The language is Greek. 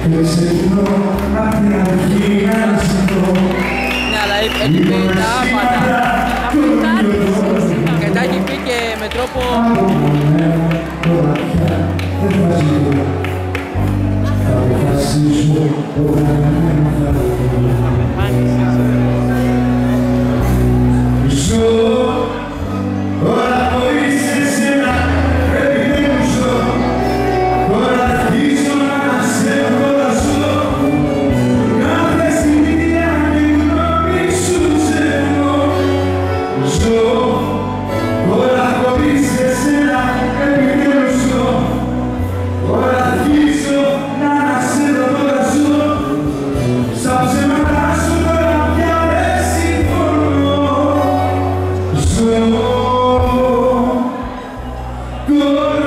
Ναι, αλλά έχει πει τα άπατα. Και τα έχει πει και με τρόπο... Good.